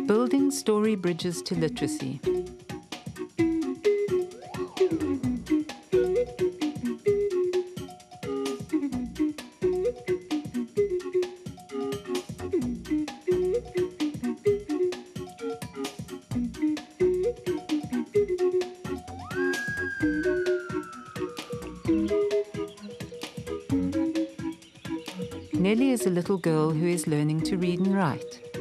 Building story bridges to literacy. Nellie is a little girl who is learning to read and write.